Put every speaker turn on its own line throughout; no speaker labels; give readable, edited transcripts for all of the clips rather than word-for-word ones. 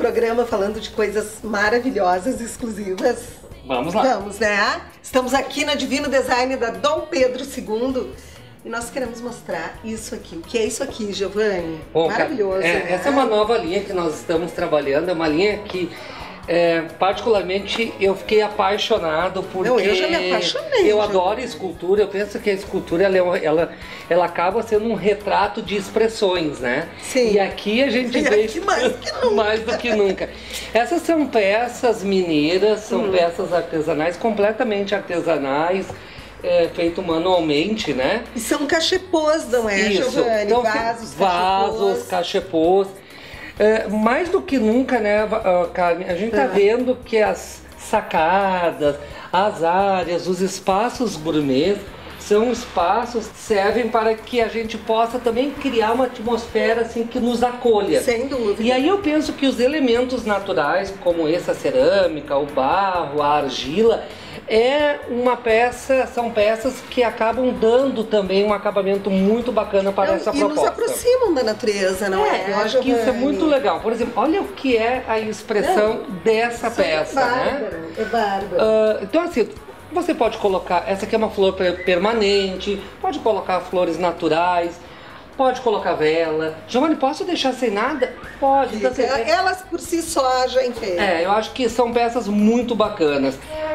programa falando de coisas maravilhosas, exclusivas.
Vamos lá.
Vamos, né? Estamos aqui na Divino Design da Dom Pedro II e nós queremos mostrar isso aqui. O que é isso aqui, Giovanni?
Bom,
maravilhoso, né?
Essa é uma nova linha que nós estamos trabalhando, é uma linha que particularmente eu fiquei apaixonado porque
eu já me apaixonei.
Eu adoro escultura, eu penso que a escultura ela acaba sendo um retrato de expressões, né?
Sim.
E aqui a gente vê mais do que nunca. Essas são peças mineiras, são peças artesanais, completamente artesanais, feito manualmente, né?
E são cachepôs, não é,
Isso.
Giovanni?
Então,
Vasos,
cachepôs. Mais do que nunca, né, Carmen, a gente tá vendo que as sacadas, as áreas, os espaços gourmet são espaços que servem para que a gente possa também criar uma atmosfera assim que nos acolha.
Sem dúvida.
E aí eu penso que os elementos naturais, como essa cerâmica, o barro, a argila, são peças que acabam dando também um acabamento muito bacana para essa proposta.
E nos aproximam da natureza, não é?
Eu acho que isso é muito legal. Por exemplo, olha o que é a expressão dessa peça, né?
É bárbaro.
Então assim, você pode colocar, essa aqui é uma flor permanente, pode colocar flores naturais, pode colocar vela. Giovanni, posso deixar sem nada? Pode. Então, assim,
elas por si só já enfeitam.
eu acho que são peças muito bacanas.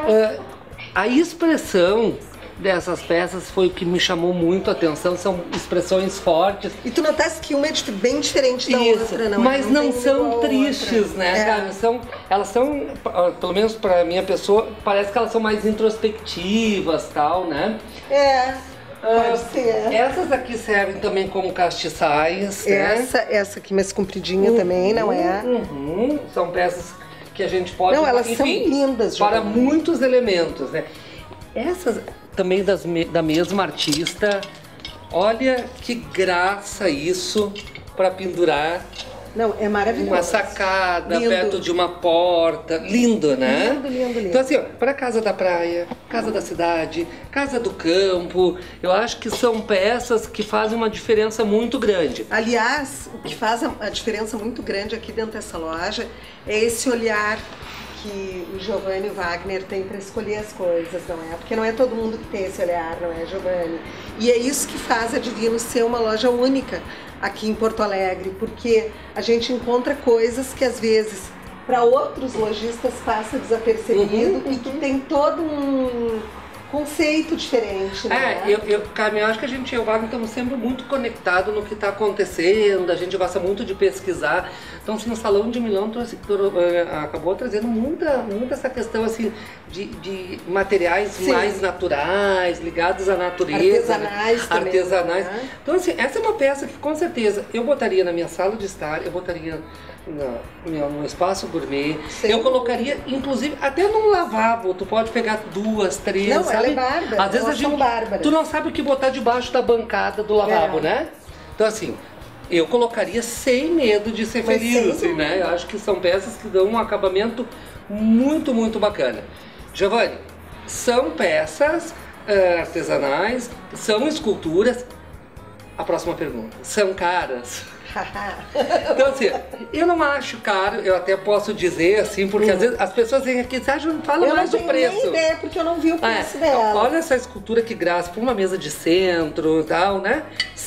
A expressão dessas peças foi o que me chamou muito a atenção, são expressões fortes.
E tu notaste que uma é bem diferente da outra, não é?
Mas não são tristes, né, cara? Elas são, pelo menos pra minha pessoa, parece que elas são mais introspectivas, tal, né?
Pode ser.
Essas aqui servem também como castiçais, né?
Essa aqui mais compridinha também, não é?
São peças que a gente pode...
Não, elas são lindas,
para
Giovanni.
muitos elementos, né? Essas também da mesma artista. Olha que graça isso para pendurar.
Não, é maravilhoso.
Uma sacada
lindo.
perto de uma porta. Lindo, né?
Lindo, lindo, lindo.
Então assim, para casa da praia, casa da cidade, casa do campo, eu acho que são peças que fazem uma diferença muito grande.
Aliás, o que faz a diferença muito grande aqui dentro dessa loja é esse olhar que o Giovanni Wagner tem para escolher as coisas, não é? Porque não é todo mundo que tem esse olhar, não é, Giovanni? E é isso que faz a Divino ser uma loja única aqui em Porto Alegre, porque a gente encontra coisas que às vezes para outros lojistas passa desapercebido e que tem todo um conceito diferente, né?
Carmen, eu acho que eu e o Wagner estamos sempre muito conectados no que está acontecendo, a gente gosta muito de pesquisar. Então, assim, no Salão de Milão acabou trazendo muita essa questão assim, de materiais mais naturais, ligados à natureza. Artesanais.
Né?
Então, assim, essa é uma peça que com certeza eu botaria na minha sala de estar, eu botaria no espaço gourmet. Eu colocaria, inclusive, até num lavabo. Tu pode pegar 2, 3,
não,
sabe?
ela é bárbara.
Às vezes tu não sabe o que botar debaixo da bancada do lavabo, né? Então assim, eu colocaria sem medo de ser feliz, assim, né? Eu acho que são peças que dão um acabamento muito, muito bacana. Giovanni, são peças artesanais, são esculturas. A próxima pergunta, são caras? Então assim, eu não acho caro, eu até posso dizer assim, porque às vezes as pessoas vêm aqui e falam mais do preço.
Eu não tenho nem ideia, porque eu não vi o preço dela.
Olha essa escultura que graça, por uma mesa de centro e tal, né?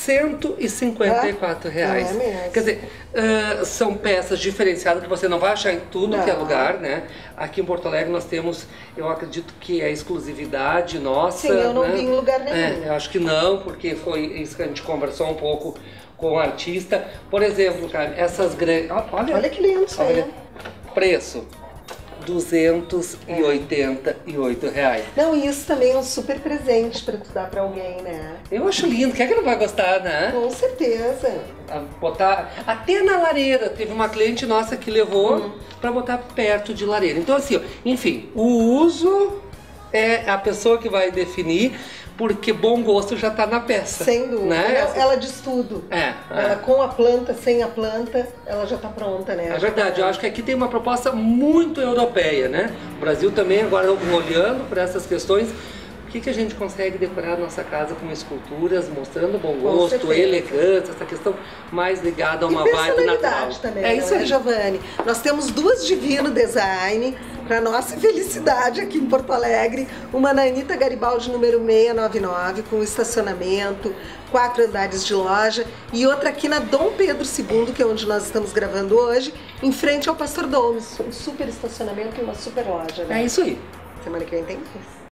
R$154.
É mesmo.
Quer dizer, são peças diferenciadas que você não vai achar em tudo que é lugar, né? Aqui em Porto Alegre nós temos, eu acredito que é exclusividade nossa.
Sim, eu não vi em lugar nenhum.
Eu acho que não, porque foi isso que a gente conversou um pouco com o artista. Por exemplo, cara, essas grandes...
Olha que lindo isso aí.
Preço. R$288.
Não, e isso também é um super presente pra tu dar pra alguém, né?
Eu acho lindo. Quem é que não vai gostar, né?
Com certeza.
Botar até na lareira. Teve uma cliente nossa que levou pra botar perto de lareira. Então assim, enfim, o uso é a pessoa que vai definir, porque bom gosto já está na peça.
Sem dúvida.
Né?
Ela diz tudo. Ela, com a planta, sem a planta, ela já está pronta, né?
É verdade. Eu acho que aqui tem uma proposta muito europeia, né? O Brasil também agora olhando para essas questões, por que a gente consegue decorar a nossa casa com esculturas, mostrando bom gosto,
certeza.
elegância, essa questão mais ligada a uma vibe natural.
Também,
é isso aí,
Giovanni. Nós temos duas Divino Design, para nossa felicidade aqui em Porto Alegre, uma na Anitta Garibaldi número 699, com estacionamento, 4 andares de loja, e outra aqui na Dom Pedro II, que é onde nós estamos gravando hoje, em frente ao Pastor Domes, um super estacionamento e uma super loja, né?
É isso aí.
Semana que vem tem mais.